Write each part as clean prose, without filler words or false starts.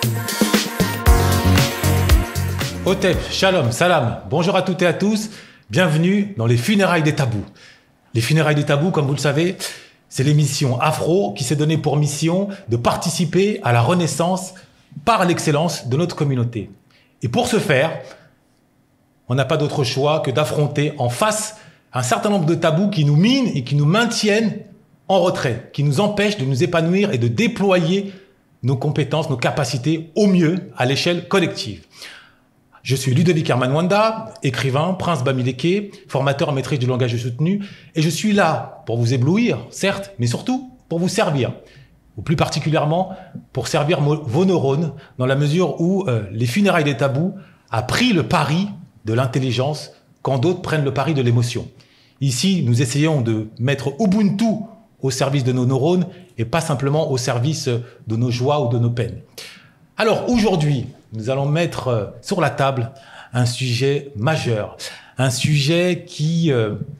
Hotep, shalom, salam, bonjour à toutes et à tous, bienvenue dans les funérailles des tabous. Les funérailles des tabous, comme vous le savez, c'est l'émission Afro qui s'est donnée pour mission de participer à la renaissance par l'excellence de notre communauté. Et pour ce faire, on n'a pas d'autre choix que d'affronter en face un certain nombre de tabous qui nous minent et qui nous maintiennent en retrait, qui nous empêchent de nous épanouir et de déployer nos compétences, nos capacités au mieux à l'échelle collective. Je suis Ludovic Herman-Wanda, écrivain, prince Bamileke, formateur en maîtrise du langage soutenu, et je suis là pour vous éblouir, certes, mais surtout pour vous servir, ou plus particulièrement pour servir vos neurones, dans la mesure où les funérailles des tabous a pris le pari de l'intelligence quand d'autres prennent le pari de l'émotion. Ici, nous essayons de mettre Ubuntu au service de nos neurones et pas simplement au service de nos joies ou de nos peines. Alors aujourd'hui, nous allons mettre sur la table un sujet majeur, un sujet qui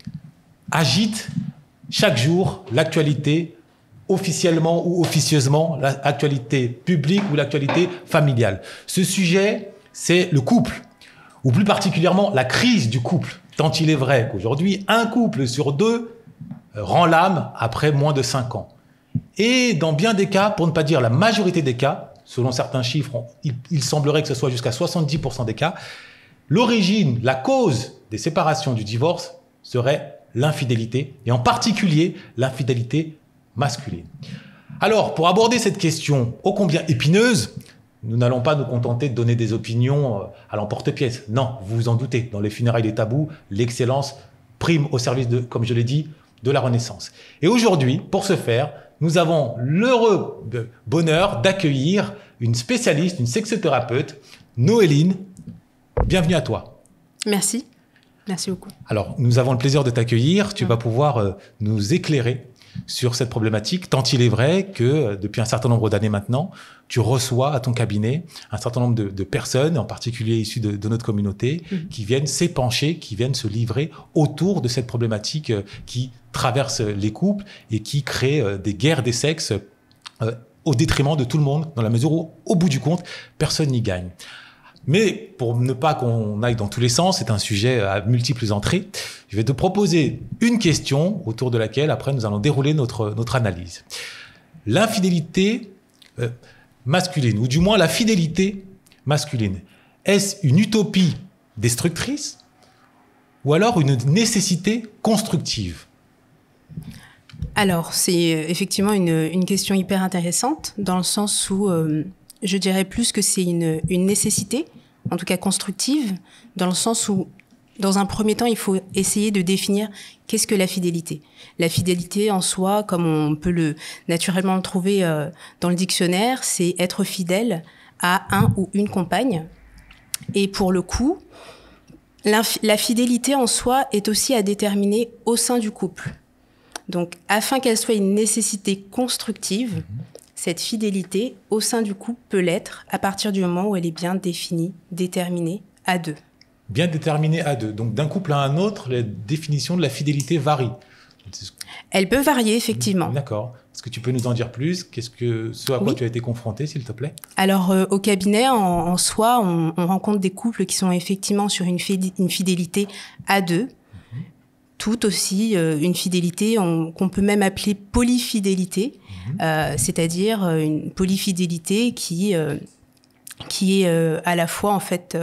agite chaque jour l'actualité, officiellement ou officieusement, l'actualité publique ou l'actualité familiale. Ce sujet, c'est le couple, ou plus particulièrement la crise du couple, tant il est vrai qu'aujourd'hui, un couple sur deux rend l'âme après moins de 5 ans. Et dans bien des cas, pour ne pas dire la majorité des cas, selon certains chiffres, il semblerait que ce soit jusqu'à 70% des cas, l'origine, la cause des séparations, du divorce serait l'infidélité, et en particulier l'infidélité masculine. Alors, pour aborder cette question ô combien épineuse, nous n'allons pas nous contenter de donner des opinions à l'emporte-pièce. Non, vous vous en doutez, dans les funérailles des tabous, l'excellence prime au service de, comme je l'ai dit, de la Renaissance. Et aujourd'hui, pour ce faire, nous avons l'heureux bonheur d'accueillir une spécialiste, une sexothérapeute, Noéline. Bienvenue à toi. Merci. Merci beaucoup. Alors, nous avons le plaisir de t'accueillir. Tu vas pouvoir nous éclairer sur cette problématique, tant il est vrai que depuis un certain nombre d'années maintenant, tu reçois à ton cabinet un certain nombre de personnes, en particulier issues de notre communauté, qui viennent s'épancher, qui viennent se livrer autour de cette problématique qui traverse les couples et qui crée des guerres des sexes au détriment de tout le monde, dans la mesure où, au bout du compte, personne n'y gagne. Mais pour ne pas qu'on aille dans tous les sens, c'est un sujet à multiples entrées, je vais te proposer une question autour de laquelle, après, nous allons dérouler notre analyse. L'infidélité masculine, ou du moins la fidélité masculine, est-ce une utopie destructrice ou alors une nécessité constructive ? Alors, c'est effectivement une question hyper intéressante, dans le sens où je dirais plus que c'est une nécessité, en tout cas constructive, dans le sens où, dans un premier temps, il faut essayer de définir qu'est-ce que la fidélité. La fidélité en soi, comme on peut naturellement le trouver dans le dictionnaire, c'est être fidèle à un ou une compagne. Et pour le coup, la fidélité en soi est aussi à déterminer au sein du couple. Donc, afin qu'elle soit une nécessité constructive, cette fidélité au sein du couple peut l'être à partir du moment où elle est bien définie, déterminée à deux. Bien déterminée à deux. Donc d'un couple à un autre, la définition de la fidélité varie. Elle peut varier, effectivement. D'accord. Est-ce que tu peux nous en dire plus ? Ce à quoi tu as été confrontée, s'il te plaît ? Alors, au cabinet, en soi, on rencontre des couples qui sont effectivement sur une fidélité à deux. Tout aussi une fidélité qu'on peut même appeler polyfidélité, c'est-à-dire une polyfidélité qui est à la fois en fait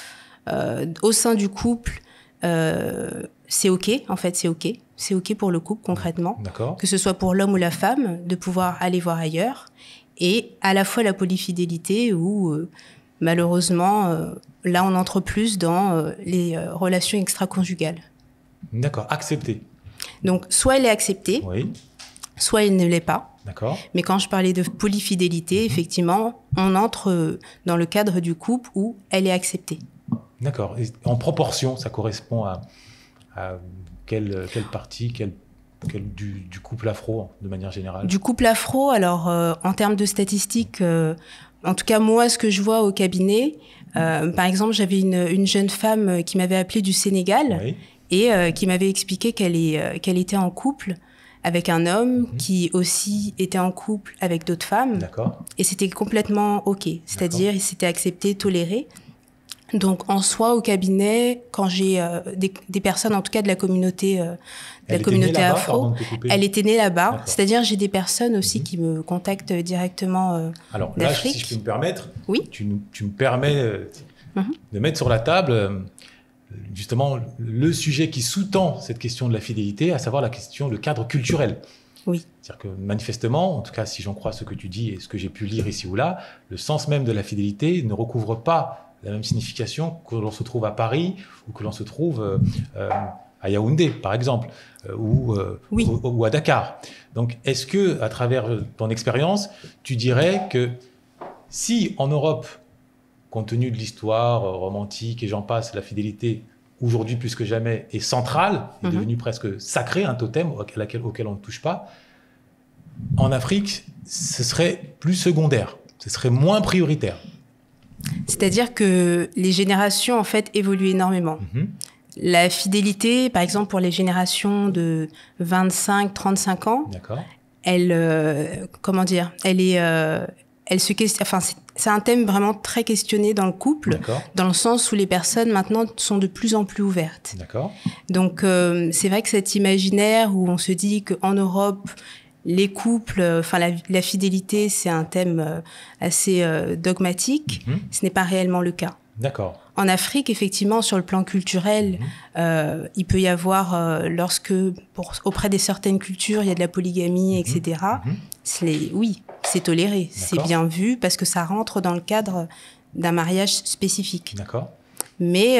au sein du couple, c'est ok, en fait c'est ok pour le couple concrètement, que ce soit pour l'homme ou la femme de pouvoir aller voir ailleurs, et à la fois la polyfidélité où malheureusement là on entre plus dans les relations extra-conjugales. D'accord, acceptée. Donc, soit elle est acceptée, soit elle ne l'est pas. D'accord. Mais quand je parlais de polyfidélité, effectivement, on entre dans le cadre du couple où elle est acceptée. D'accord. Et en proportion, ça correspond à quelle partie du couple afro, de manière générale ? Du couple afro, alors, en termes de statistiques, en tout cas, moi, ce que je vois au cabinet, par exemple, j'avais une jeune femme qui m'avait appelée du Sénégal. Oui. Et qui m'avait expliqué qu'elle était en couple avec un homme qui aussi était en couple avec d'autres femmes. D'accord. Et c'était complètement OK. C'est-à-dire, il s'était accepté, toléré. Donc, en soi, au cabinet, quand j'ai des personnes, en tout cas de la communauté, afro, elle était née là-bas. C'est-à-dire, j'ai des personnes aussi qui me contactent directement Alors là, d'Afrique. si je peux me permettre, oui. tu me permets de mettre sur la table justement le sujet qui sous-tend cette question de la fidélité, à savoir le cadre culturel. Oui. C'est-à-dire que manifestement, en tout cas si j'en crois ce que tu dis et ce que j'ai pu lire ici ou là, le sens même de la fidélité ne recouvre pas la même signification que l'on se trouve à Paris ou que l'on se trouve à Yaoundé, par exemple, ou à Dakar. Donc, est-ce que, à travers ton expérience, tu dirais que si en Europe, compte tenu de l'histoire romantique et j'en passe, la fidélité, aujourd'hui plus que jamais, est centrale, est devenue presque sacrée, un totem auquel on ne touche pas, en Afrique, ce serait plus secondaire, ce serait moins prioritaire. C'est-à-dire que les générations, en fait, évoluent énormément. La fidélité, par exemple, pour les générations de 25-35 ans, elle se questionne. Enfin, c'est un thème vraiment très questionné dans le couple, dans le sens où les personnes maintenant sont de plus en plus ouvertes. Donc, c'est vrai que cet imaginaire où on se dit qu'en Europe, les couples, la fidélité, c'est un thème assez dogmatique. Ce n'est pas réellement le cas. En Afrique, effectivement, sur le plan culturel, il peut y avoir, auprès de certaines cultures, il y a de la polygamie, etc. C'est toléré, c'est bien vu parce que ça rentre dans le cadre d'un mariage spécifique. Mais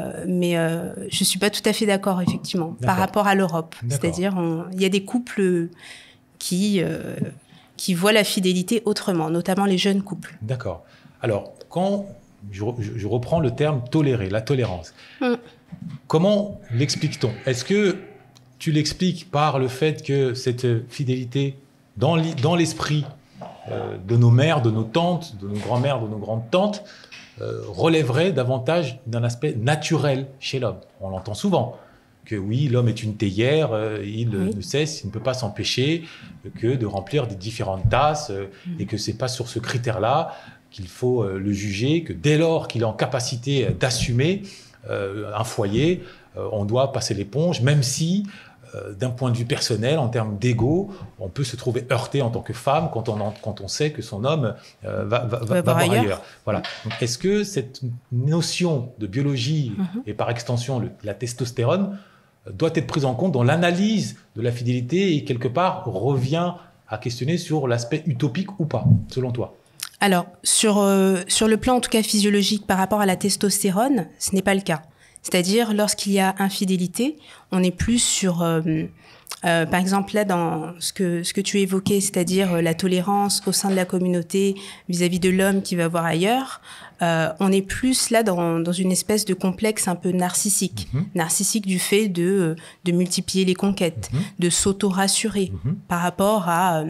je suis pas tout à fait d'accord, effectivement, par rapport à l'Europe. C'est-à-dire, il y a des couples qui voient la fidélité autrement, notamment les jeunes couples. D'accord. Alors, quand je reprends le terme tolérer, la tolérance, comment l'explique-t-on? Est-ce que tu l'expliques par le fait que cette fidélité, dans l'esprit de nos mères, de nos tantes, de nos grands-mères, de nos grandes-tantes, relèverait davantage d'un aspect naturel chez l'homme? On l'entend souvent. Que oui, l'homme est une théière, il ne peut pas s'empêcher que de remplir des différentes tasses, et que c'est pas sur ce critère-là qu'il faut le juger, que dès lors qu'il est en capacité d'assumer un foyer, on doit passer l'éponge, même si, d'un point de vue personnel, en termes d'ego, on peut se trouver heurté en tant que femme quand on sait que son homme va voir ailleurs. Voilà. Donc, est-ce que cette notion de biologie et par extension la testostérone doit être prise en compte dans l'analyse de la fidélité et quelque part revient à questionner sur l'aspect utopique ou pas, selon toi? Alors, sur le plan en tout cas physiologique par rapport à la testostérone, ce n'est pas le cas. C'est-à-dire, lorsqu'il y a infidélité, on est plus sur, par exemple, là, dans ce que tu évoquais, c'est-à-dire la tolérance au sein de la communauté vis-à-vis de l'homme qui va voir ailleurs, on est plus là dans une espèce de complexe un peu narcissique. Narcissique du fait de multiplier les conquêtes, de s'auto-rassurer par rapport à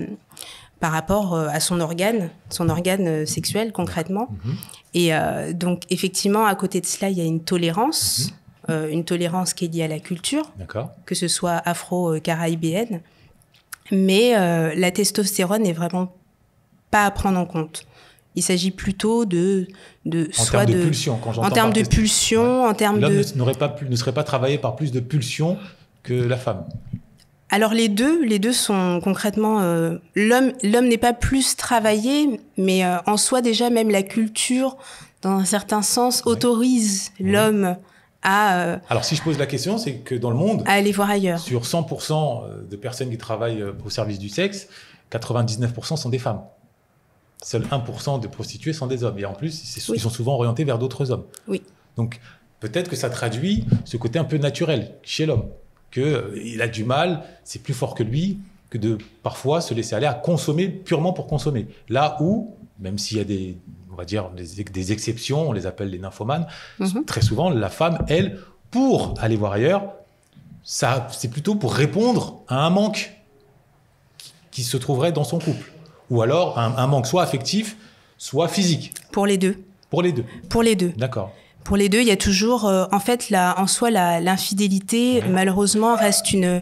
son organe sexuel concrètement. Et donc effectivement, à côté de cela, il y a une tolérance qui est liée à la culture, que ce soit afro-caribéenne, mais la testostérone n'est vraiment pas à prendre en compte. Il s'agit plutôt de termes de pulsion, quand j'entends en termes de pulsion, en termes de... L'homme ne serait pas travaillé par plus de pulsion que la femme. Alors les deux sont concrètement... l'homme n'est pas plus travaillé, mais en soi déjà même la culture, dans un certain sens, autorise l'homme à... Alors si je pose la question, c'est que dans le monde... à aller voir ailleurs. Sur 100% de personnes qui travaillent au service du sexe, 99% sont des femmes. Seuls 1% de prostituées sont des hommes. Et en plus, ils sont souvent orientés vers d'autres hommes. Donc peut-être que ça traduit ce côté un peu naturel chez l'homme. Qu'il a du mal, c'est plus fort que lui, que de parfois se laisser aller à consommer purement pour consommer. Là où, même s'il y a des exceptions, on les appelle les nymphomanes, très souvent, la femme, elle, pour aller voir ailleurs, c'est plutôt pour répondre à un manque qui se trouverait dans son couple. Ou alors un manque soit affectif, soit physique. Pour les deux. Pour les deux. Pour les deux. D'accord. Pour les deux, il y a toujours, en fait, en soi, l'infidélité, malheureusement, reste une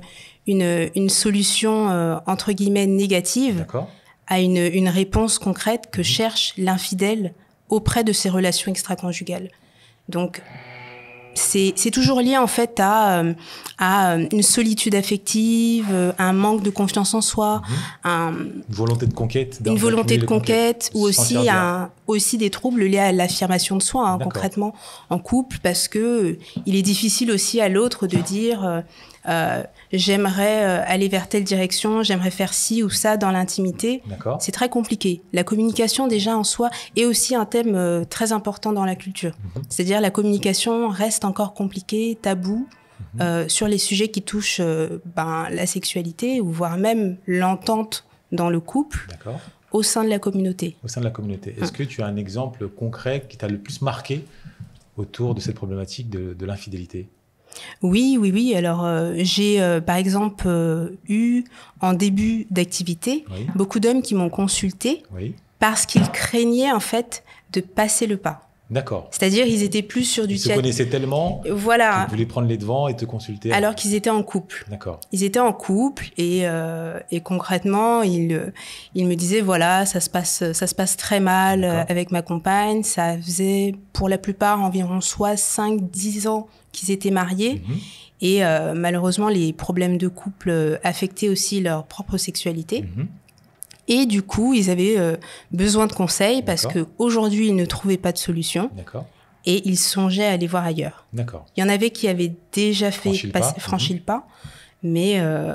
une solution entre guillemets négative à une réponse concrète que cherche l'infidèle auprès de ses relations extra-conjugales. Donc c'est toujours lié en fait à une solitude affective, un manque de confiance en soi, une volonté de conquête, ou aussi des troubles liés à l'affirmation de soi, concrètement en couple, parce que il est difficile aussi à l'autre de dire j'aimerais aller vers telle direction, j'aimerais faire ci ou ça dans l'intimité. C'est très compliqué. La communication déjà en soi est aussi un thème très important dans la culture. C'est-à-dire la communication reste encore compliquée, tabou, sur les sujets qui touchent la sexualité ou voire même l'entente dans le couple au sein de la communauté. Au sein de la communauté. Est-ce que tu as un exemple concret qui t'a le plus marqué autour de cette problématique de l'infidélité ? Oui. Alors, j'ai, par exemple, eu, en début d'activité, beaucoup d'hommes qui m'ont consulté parce qu'ils craignaient, en fait, de passer le pas. D'accord. C'est-à-dire, ils étaient plus sur du... Ils se connaissaient tellement qu'ils voulaient prendre les devants et te consulter. Alors qu'ils étaient en couple. D'accord. Ils étaient en couple et concrètement, ils me disaient, voilà, ça se passe très mal avec ma compagne. Ça faisait, pour la plupart, environ soit 5-10 ans qu'ils étaient mariés. Et malheureusement, les problèmes de couple affectaient aussi leur propre sexualité. Et du coup, ils avaient besoin de conseils parce qu'aujourd'hui, ils ne trouvaient pas de solution. Et ils songeaient à aller voir ailleurs. Il y en avait qui avaient déjà franchi le pas. Mais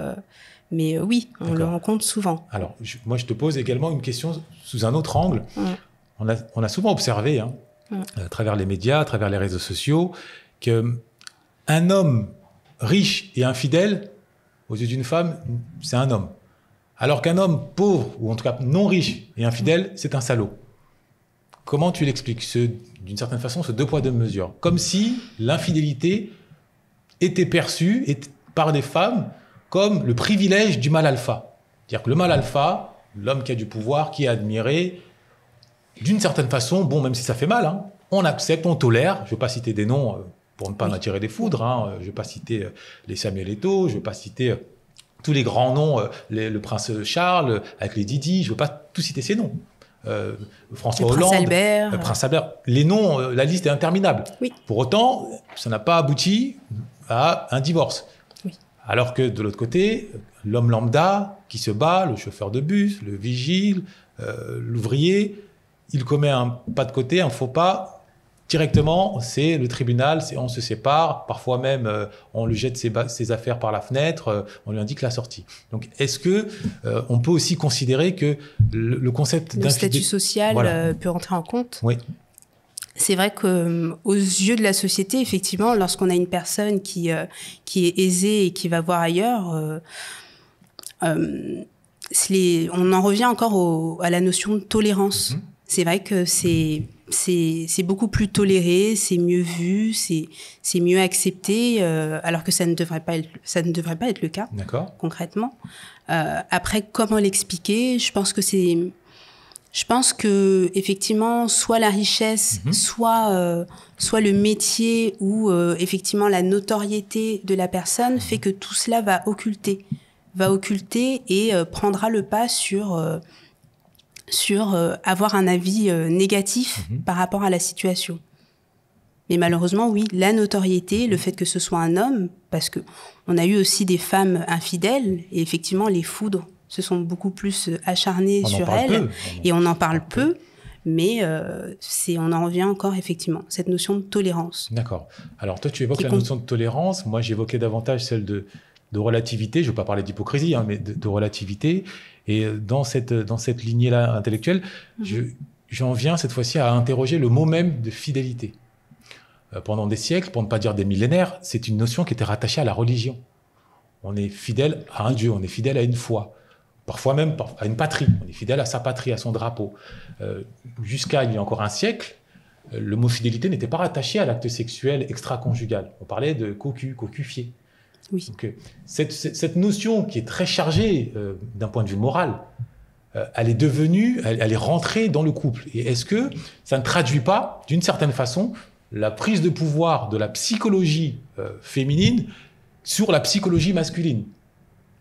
oui, on le rencontre souvent. Alors, moi, je te pose également une question sous un autre angle. On a souvent observé, à travers les médias, à travers les réseaux sociaux, qu'un homme riche et infidèle, aux yeux d'une femme, c'est un homme. Alors qu'un homme pauvre, ou en tout cas non riche et infidèle, c'est un salaud. Comment tu l'expliques, d'une certaine façon, ce deux poids, deux mesures ? Comme si l'infidélité était perçue par des femmes comme le privilège du mâle alpha. C'est-à-dire que le mâle alpha, l'homme qui a du pouvoir, qui est admiré, d'une certaine façon, bon, même si ça fait mal, on accepte, on tolère. Je ne vais pas citer des noms pour ne pas en attirer des foudres. Je ne vais pas citer les Samuel Eto'o, je ne vais pas citer... tous les grands noms, le prince Charles, avec les Didi, je ne veux pas tout citer ces noms. François Hollande, Prince Albert. Les noms, la liste est interminable. Pour autant, ça n'a pas abouti à un divorce. Alors que de l'autre côté, l'homme lambda qui se bat, le chauffeur de bus, le vigile, l'ouvrier, il commet un pas de côté, un faux pas. Directement, c'est le tribunal, on se sépare, parfois même on lui jette ses affaires par la fenêtre, on lui indique la sortie. Donc est-ce que on peut aussi considérer que le concept le statut social peut entrer en compte ? Oui. C'est vrai que aux yeux de la société, effectivement, lorsqu'on a une personne qui est aisée et qui va voir ailleurs, on en revient encore à la notion de tolérance. C'est vrai que c'est beaucoup plus toléré, c'est mieux vu, c'est mieux accepté, alors que ça ne devrait pas être le cas, concrètement. Après, comment l'expliquer ? Je pense que effectivement, soit la richesse, soit le métier ou effectivement la notoriété de la personne fait que tout cela va occulter et prendra le pas sur avoir un avis négatif par rapport à la situation. Mais malheureusement, oui, la notoriété, le fait que ce soit un homme, parce que on a eu aussi des femmes infidèles, et effectivement, les foudres se sont beaucoup plus acharnées sur elles, et on en parle peu, mais on en revient encore, effectivement, cette notion de tolérance. D'accord. Alors toi, tu évoques la notion de tolérance, moi j'évoquais davantage celle de relativité, je ne veux pas parler d'hypocrisie, mais de relativité. Et dans cette lignée-là intellectuelle, j'en viens cette fois-ci à interroger le mot même de fidélité. Pendant des siècles, pour ne pas dire des millénaires, c'est une notion qui était rattachée à la religion. On est fidèle à un Dieu, on est fidèle à une foi, parfois même à une patrie, on est fidèle à sa patrie, à son drapeau. Jusqu'à il y a encore un siècle, le mot fidélité n'était pas rattaché à l'acte sexuel extra-conjugal. On parlait de cocufié. Oui. Donc, cette notion qui est très chargée d'un point de vue moral, elle est rentrée dans le couple. Et est-ce que ça ne traduit pas, d'une certaine façon, la prise de pouvoir de la psychologie féminine sur la psychologie masculine ?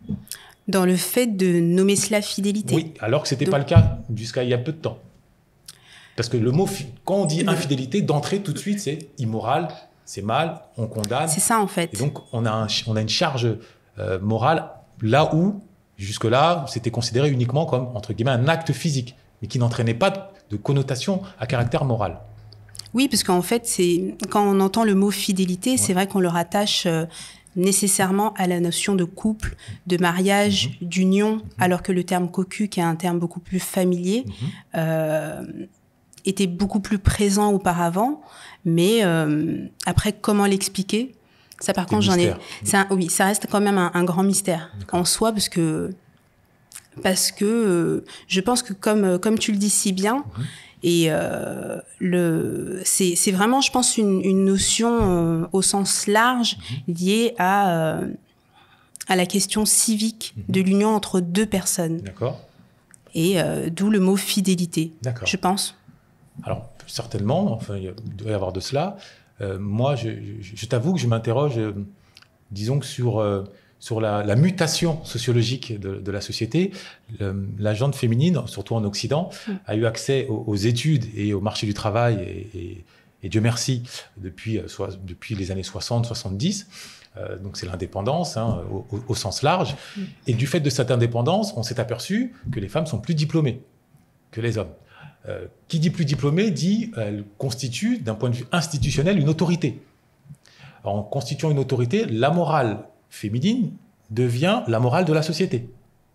Dans le fait de nommer cela fidélité. Oui, alors que ce n'était pas le cas jusqu'à il y a peu de temps. Parce que le mot, quand on dit infidélité, d'entrée, tout de suite, c'est immoral, c'est mal, on condamne. C'est ça, en fait. Et donc, on a une charge morale là où, jusque-là, c'était considéré uniquement comme, entre guillemets, un acte physique, mais qui n'entraînait pas de connotation à caractère moral. Oui, parce qu'en fait, quand on entend le mot fidélité, c'est vrai qu'on le rattache nécessairement à la notion de couple, de mariage, d'union, alors que le terme cocu, qui est un terme beaucoup plus familier, était beaucoup plus présent auparavant. Mais après, comment l'expliquer ? Ça, par contre, oui, ça reste quand même un grand mystère en soi, parce que je pense que comme tu le dis si bien, et c'est vraiment, je pense, une notion au sens large liée à la question civique de l'union entre deux personnes. D'accord. Et d'où le mot fidélité, je pense. Alors, certainement, enfin, il doit y avoir de cela. Moi, je t'avoue que je m'interroge, disons que sur la mutation sociologique de la société. La gente féminine, surtout en Occident, a eu accès aux études et au marché du travail, et Dieu merci, depuis les années 60-70. Donc c'est l'indépendance, au sens large. Et du fait de cette indépendance, on s'est aperçu que les femmes sont plus diplômées que les hommes. Qui dit plus diplômée dit elle constitue, d'un point de vue institutionnel, une autorité. Alors, en constituant une autorité, la morale féminine devient la morale de la société.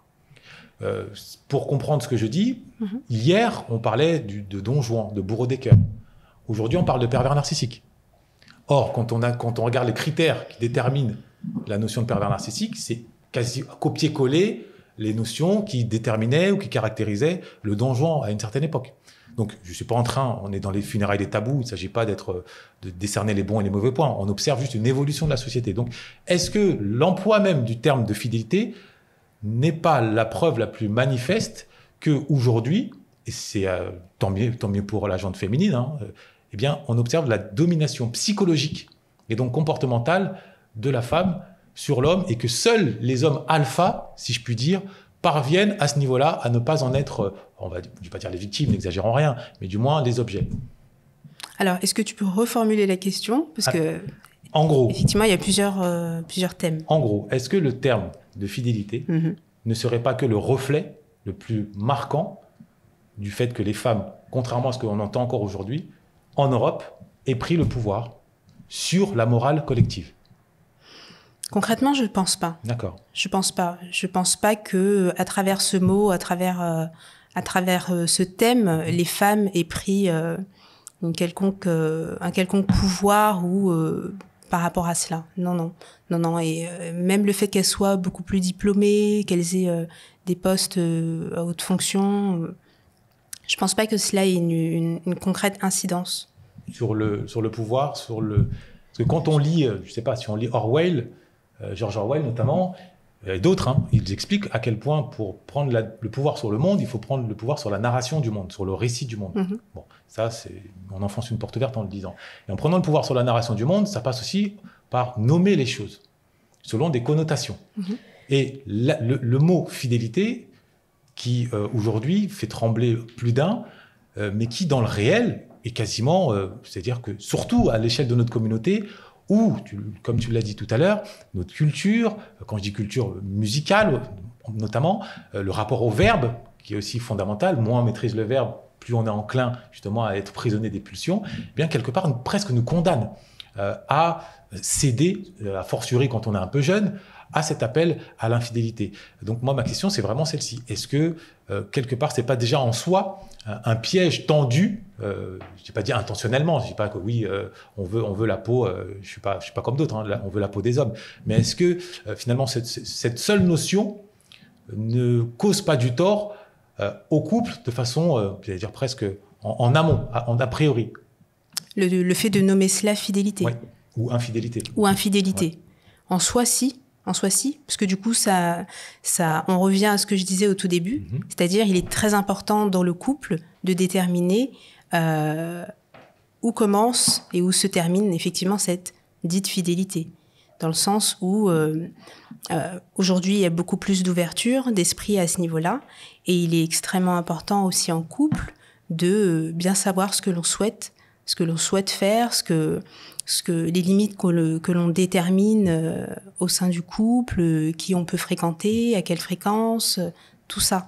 Pour comprendre ce que je dis, hier, on parlait de Don Juan, de bourreau des cœurs. Aujourd'hui, on parle de pervers narcissique. Or, quand on regarde les critères qui déterminent la notion de pervers narcissique, c'est quasi copier-coller les notions qui déterminaient ou qui caractérisaient le Don Juan à une certaine époque. Donc, je ne suis pas on est dans les funérailles des tabous, il ne s'agit pas de décerner les bons et les mauvais points, on observe juste une évolution de la société. Donc, est-ce que l'emploi même du terme de fidélité n'est pas la preuve la plus manifeste qu'aujourd'hui, et c'est tant mieux pour la gente féminine, eh bien, on observe la domination psychologique et donc comportementale de la femme sur l'homme, et que seuls les hommes alpha, si je puis dire, parviennent à ce niveau-là à ne pas en être, je ne vais pas dire les victimes, n'exagérons rien, mais du moins les objets. Alors, est-ce que tu peux reformuler la question ? Parce que, en gros, effectivement, il y a plusieurs thèmes. En gros, est-ce que le terme de fidélité ne serait pas que le reflet le plus marquant du fait que les femmes, contrairement à ce qu'on entend encore aujourd'hui, en Europe, aient pris le pouvoir sur la morale collective ? Concrètement, je ne pense pas. D'accord. Je pense pas que, à travers ce mot, à travers ce thème, les femmes aient pris un quelconque pouvoir ou par rapport à cela. Non. Et même le fait qu'elles soient beaucoup plus diplômées, qu'elles aient des postes à haute fonction, je pense pas que cela ait une concrète incidence. Sur le pouvoir, parce que quand on lit, je sais pas, si on lit Orwell, George Orwell notamment, et d'autres, ils expliquent à quel point pour prendre le pouvoir sur le monde, il faut prendre le pouvoir sur la narration du monde, sur le récit du monde. Bon, ça, on enfonce une porte verte en le disant. Et en prenant le pouvoir sur la narration du monde, ça passe aussi par nommer les choses, selon des connotations. Et le mot fidélité, qui aujourd'hui fait trembler plus d'un, mais qui dans le réel est quasiment, c'est-à-dire que surtout à l'échelle de notre communauté, où, comme tu l'as dit tout à l'heure, notre culture, quand je dis culture musicale notamment, le rapport au verbe, qui est aussi fondamental, moins on maîtrise le verbe, plus on est enclin justement à être prisonnier des pulsions, eh bien quelque part presque nous condamne à céder, a fortiori quand on est un peu jeune, à cet appel à l'infidélité. Donc moi, ma question, c'est vraiment celle-ci. Est-ce que, quelque part, c'est pas déjà en soi un piège tendu, je n'ai pas dit intentionnellement, je dis pas que oui, on veut la peau, je suis pas comme d'autres, on veut la peau des hommes, mais est-ce que finalement cette seule notion ne cause pas du tort au couple de façon, j'allais dire presque en amont, a priori? Le fait de nommer cela fidélité. Oui, ou infidélité. Ouais. En soi, si, parce que du coup, on revient à ce que je disais au tout début, c'est-à-dire il est très important dans le couple de déterminer où commence et où se termine effectivement cette dite fidélité. dans le sens où aujourd'hui, il y a beaucoup plus d'ouverture d'esprit à ce niveau-là. Et il est extrêmement important aussi en couple de bien savoir ce que l'on souhaite faire, les limites que l'on détermine au sein du couple, qui on peut fréquenter, à quelle fréquence, tout ça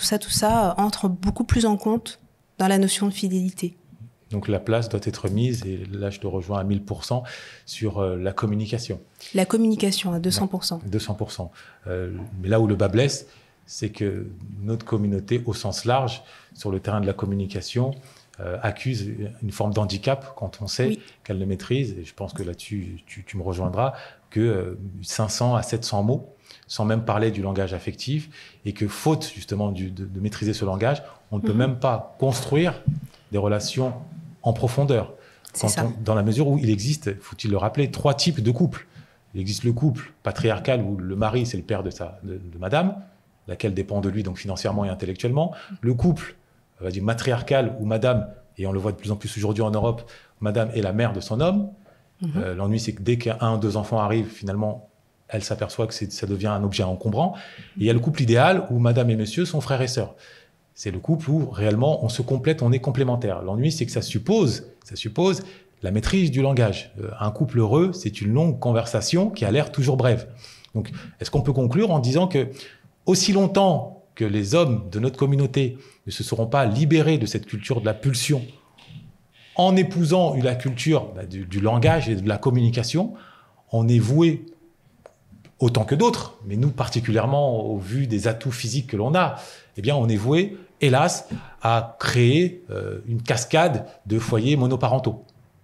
entre beaucoup plus en compte dans la notion de fidélité. Donc la place doit être mise, et là je te rejoins à 1000%, sur la communication. La communication à 200%. 200%. Mais là où le bas blesse, c'est que notre communauté, au sens large, sur le terrain de la communication, accuse une forme d'handicap quand on sait qu'elle le maîtrise. Et je pense que là-dessus, tu me rejoindras, que 500 à 700 mots, sans même parler du langage affectif, et que faute justement de maîtriser ce langage, on ne peut même pas construire des relations en profondeur. Dans la mesure où il existe, faut-il le rappeler, 3 types de couples. Il existe le couple patriarcal où le mari, c'est le père de madame, laquelle dépend de lui donc financièrement et intellectuellement. Le couple, on va dire matriarcal où madame, et on le voit de plus en plus aujourd'hui en Europe, madame est la mère de son homme. L'ennui, c'est que dès qu'un ou 2 enfants arrivent, finalement, elle s'aperçoit que ça devient un objet encombrant. Et il y a le couple idéal où madame et monsieur sont frères et sœurs. C'est le couple où réellement on se complète, on est complémentaires. L'ennui, c'est que ça suppose la maîtrise du langage. Un couple heureux, c'est une longue conversation qui a l'air toujours brève. Donc, est-ce qu'on peut conclure en disant que aussi longtemps que les hommes de notre communauté ne se seront pas libérés de cette culture de la pulsion, en épousant la culture du langage et de la communication, on est voué, autant que d'autres, mais nous particulièrement au vu des atouts physiques que l'on a, eh bien on est voué, hélas, à créer une cascade de foyers monoparentaux.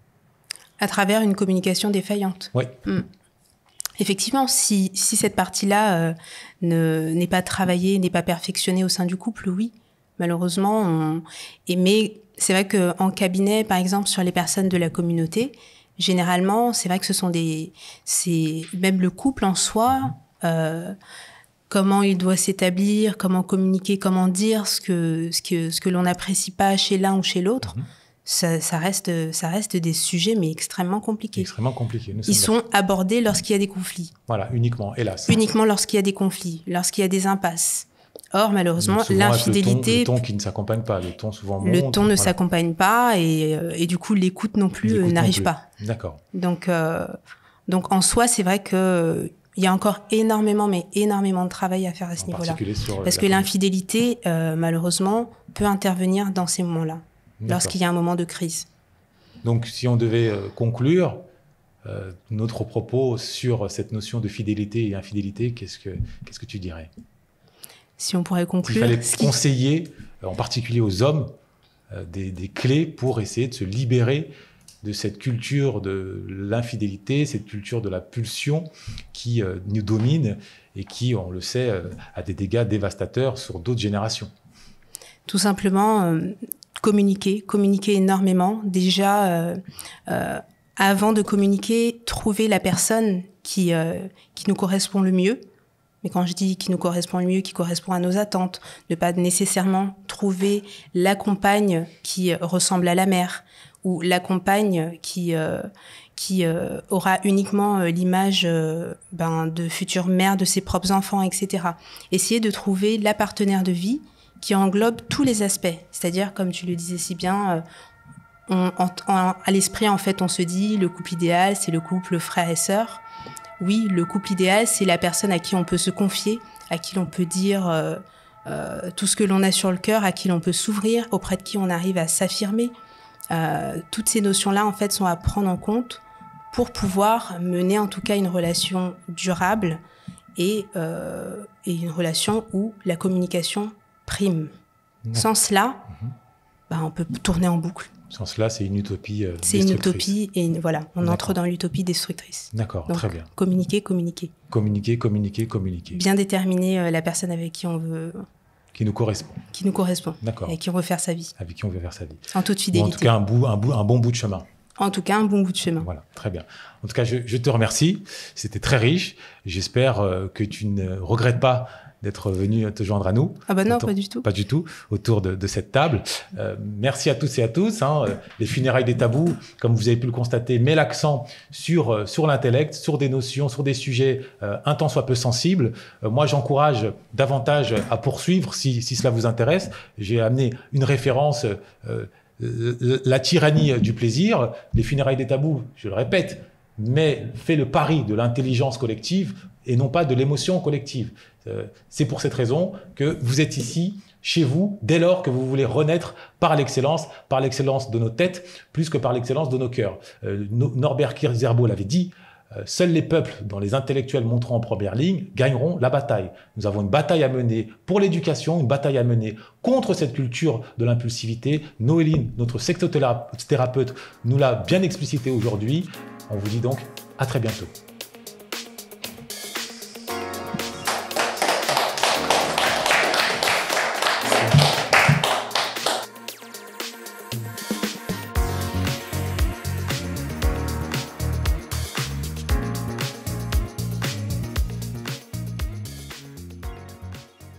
À travers une communication défaillante. Oui. Effectivement, si cette partie-là n'est pas travaillée, n'est pas perfectionnée au sein du couple, oui, malheureusement. Mais c'est vrai qu'en cabinet, par exemple, sur les personnes de la communauté, généralement, c'est vrai que même le couple en soi, comment il doit s'établir, comment communiquer, comment dire ce que l'on n'apprécie pas chez l'un ou chez l'autre. Ça reste des sujets, mais extrêmement compliqués. Extrêmement compliqués. Ils sont abordés lorsqu'il y a des conflits. Voilà, uniquement, hélas. Uniquement lorsqu'il y a des conflits, lorsqu'il y a des impasses. Or, malheureusement, l'infidélité... Le ton qui ne s'accompagne pas, le ton souvent monte. Le ton ne s'accompagne pas, et du coup, l'écoute non plus n'arrive pas. D'accord. Donc, en soi, c'est vrai qu'il y a encore énormément de travail à faire à ce niveau-là. Parce que l'infidélité, malheureusement, peut intervenir dans ces moments-là. Lorsqu'il y a un moment de crise. Donc, si on devait conclure notre propos sur cette notion de fidélité et infidélité, qu'est-ce que tu dirais? Si on pourrait conclure... Il fallait conseiller, en particulier aux hommes, des clés pour essayer de se libérer de cette culture de l'infidélité, cette culture de la pulsion qui nous domine et qui, on le sait, a des dégâts dévastateurs sur d'autres générations. Tout simplement... communiquer énormément. Déjà, avant de communiquer, trouver la personne qui nous correspond le mieux. Mais quand je dis qui nous correspond le mieux, qui correspond à nos attentes, ne pas nécessairement trouver la compagne qui ressemble à la mère ou la compagne qui aura uniquement l'image de future mère de ses propres enfants, etc. Essayer de trouver la partenaire de vie qui englobe tous les aspects. C'est-à-dire, comme tu le disais si bien, à l'esprit, en fait, on se dit, le couple idéal, c'est le couple frère et sœur. Oui, le couple idéal, c'est la personne à qui on peut se confier, à qui l'on peut dire tout ce que l'on a sur le cœur, à qui l'on peut s'ouvrir, auprès de qui on arrive à s'affirmer. Toutes ces notions-là, en fait, sont à prendre en compte pour pouvoir mener, en tout cas, une relation durable et une relation où la communication prime. Sans cela, on peut tourner en boucle. Sans cela, c'est une utopie C'est une utopie et on entre dans l'utopie destructrice. D'accord, très bien. Communiquer. Communiquer. Bien déterminer la personne avec qui on veut... Qui nous correspond. D'accord. Avec qui on veut faire sa vie. En toute fidélité. En tout cas, un bon bout de chemin. Voilà, très bien. En tout cas, je te remercie. C'était très riche. J'espère que tu ne regrettes pas d'être venu te joindre à nous. Ah bah non, pas du tout. Pas du tout, autour de cette table. Merci à tous et à tous. Les funérailles des tabous, comme vous avez pu le constater, met l'accent sur l'intellect, sur des notions, sur des sujets un tant soit peu sensibles. Moi, j'encourage davantage à poursuivre si cela vous intéresse. J'ai amené une référence, la tyrannie du plaisir. Les funérailles des tabous, je le répète, mais fait le pari de l'intelligence collective et non pas de l'émotion collective. C'est pour cette raison que vous êtes ici, chez vous, dès lors que vous voulez renaître par l'excellence de nos têtes, plus que par l'excellence de nos cœurs. Norbert Kierzerbo l'avait dit, seuls les peuples dont les intellectuels monteront en première ligne gagneront la bataille. Nous avons une bataille à mener pour l'éducation, une bataille à mener contre cette culture de l'impulsivité. Noéline, notre sexothérapeute, nous l'a bien explicité aujourd'hui. On vous dit donc à très bientôt.